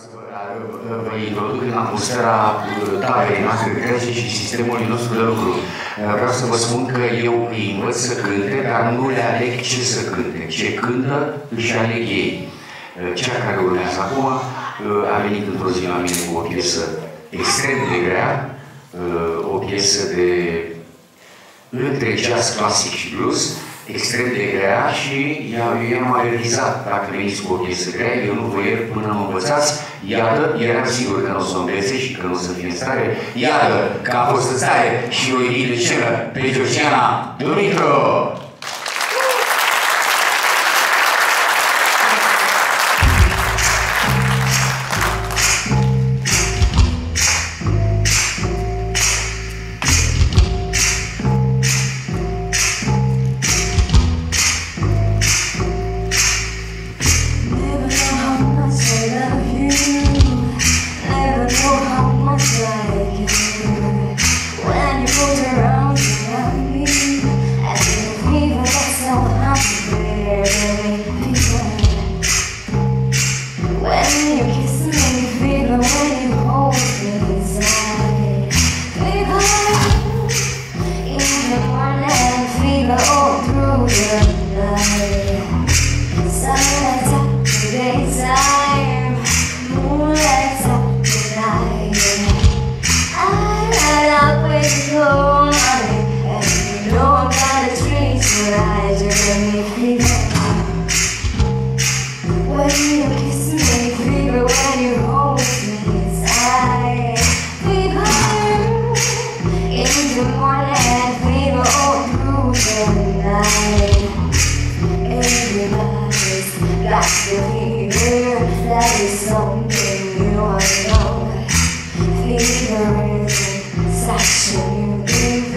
vă introduc în atmosfera taberei noastre grece și sistemului nostru de lucru. Vreau să vă spun că eu îi învăț să cânte, dar nu le aleg ce să cânte. Ce cântă, își aleg ei. Cea care urmează acum a venit într-o zi la mine cu o piesă extrem de grea, o piesă de între jazz clasic și blues, extrem de grea, și eu am avertizat: dacă veniți cu o piesă grea, eu nu vă iert până mă învățați. Iată, eram sigur că nu o să o învețe și că nu o să fie în stare. Iată că a fost în stare și o ridic de scenă pe Georgiana Dumitru! Fever is such a new